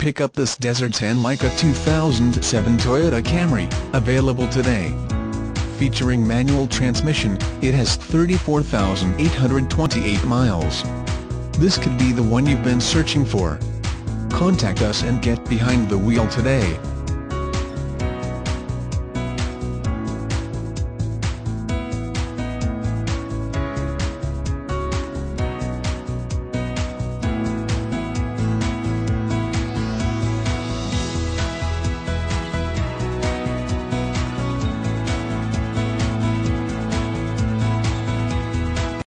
pick up this Desert 10 like a 2007 Toyota Camry, available today. Featuring manual transmission, it has 34,828 miles. This could be the one you've been searching for. Contact us and get behind the wheel today.